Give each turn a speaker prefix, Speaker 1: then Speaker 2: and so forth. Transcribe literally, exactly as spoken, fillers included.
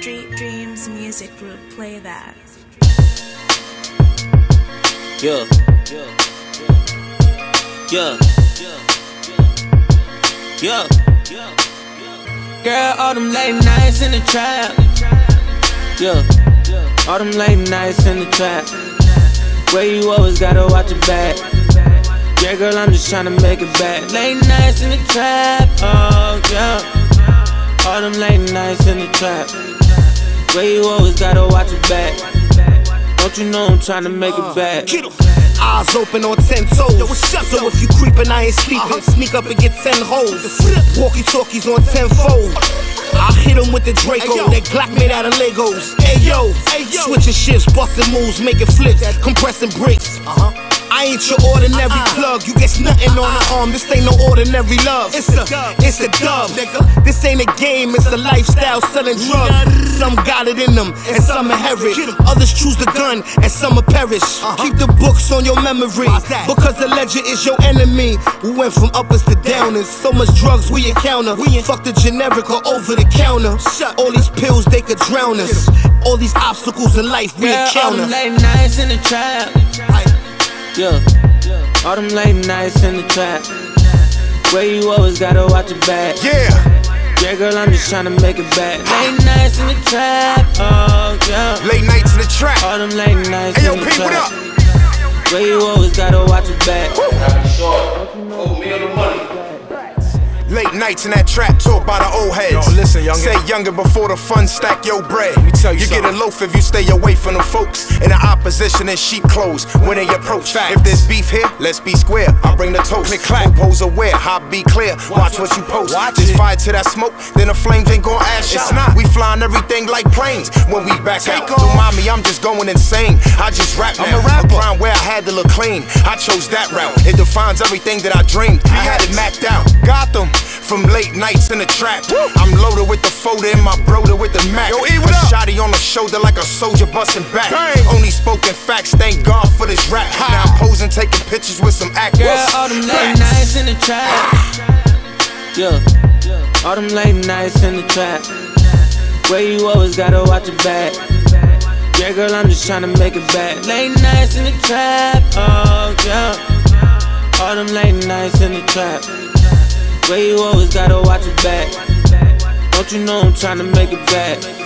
Speaker 1: Street Dreams Music Group, play that.
Speaker 2: Yeah, yeah, yeah, yeah. Girl, all them late nights in the trap. Yeah, all them late nights in the trap. Where you always gotta watch your back. Yeah, girl, I'm just tryna make it back. Late nights in the trap. Oh, yeah. All them late nights in the trap. Where you always gotta watch your back. Don't you know I'm tryna make it back?
Speaker 3: Eyes open on ten toes. Yo, what's up, so if you creepin', I ain't sleepin'. Uh-huh. Sneak up and get ten hoes. Walkie talkies on tenfold. I hit them with the Draco. Hey, that Glock made out of Legos. Hey yo, hey, yo. Switching shifts, bustin' moves, making flips, compressing bricks. Uh huh. I ain't your ordinary uh-uh. plug. You get nothing uh-uh. on the arm. This ain't no ordinary love. It's a, it's a dub, nigga. This ain't a game. It's a lifestyle selling drugs. Some got it in them, and some inherit. Others choose the gun, and some will perish. Uh-huh. Keep the books on your memory, because the ledger is your enemy. We went from uppers to downers. So much drugs we encounter. We fuck the generic or over the counter. All these pills they could drown us. All these obstacles in life we
Speaker 2: Girl,
Speaker 3: encounter.
Speaker 2: All them late nights in the trap. Yeah, all them late nights in the trap. Where you always gotta watch your back.
Speaker 4: Yeah.
Speaker 2: Yeah, girl, I'm just tryna make it back. Late nights in the trap, oh yeah.
Speaker 4: Late nights in the trap.
Speaker 2: All them late nights
Speaker 4: hey, yo,
Speaker 2: in the
Speaker 4: Pete,
Speaker 2: trap.
Speaker 4: what up?
Speaker 2: Where you always gotta watch your back.
Speaker 5: Short, owe me the money.
Speaker 4: Late nights in that trap, talk by the old heads.
Speaker 5: Yo, listen, youngin'.
Speaker 4: Say younger before the fun stack your bread.
Speaker 5: Let me tell you,
Speaker 4: you
Speaker 5: something.
Speaker 4: get a loaf if you stay away from the folks in the opposition in sheep clothes when they approach. Facts. If there's beef here, let's be square. I bring the toast. Click clap. Pose aware, hot be clear. Watch, Watch what you post.
Speaker 5: Watch
Speaker 4: Just
Speaker 5: it.
Speaker 4: fire to that smoke, then the flames ain't gon' ash
Speaker 5: It's
Speaker 4: out.
Speaker 5: not.
Speaker 4: We flying everything like planes when we back
Speaker 5: Take
Speaker 4: out.
Speaker 5: off.
Speaker 4: Don't mind me, I'm just going insane. I just rap now.
Speaker 5: I'm a rapper.
Speaker 4: A grind where I had to look clean. I chose that route. It defines everything that I dreamed. I had it mapped out. Gotham from late nights in the trap. Woo. I'm loaded with the folder and my brother with the Mac.
Speaker 5: Yo, E, what
Speaker 4: a
Speaker 5: up?
Speaker 4: shotty on the shoulder like a soldier busting back.
Speaker 5: Bang.
Speaker 4: Only spoken facts, thank God for this rap. Ha. Now I'm posing, taking pictures with some actors.
Speaker 2: Girl, all them late nights in the trap. Yeah, all them late nights in the trap. Where you always gotta watch your back. Yeah, girl, I'm just tryna make it back. Late nights in the trap, oh yeah. All them late nights in the trap. Where you always gotta watch your back. Don't you know I'm tryna make it back.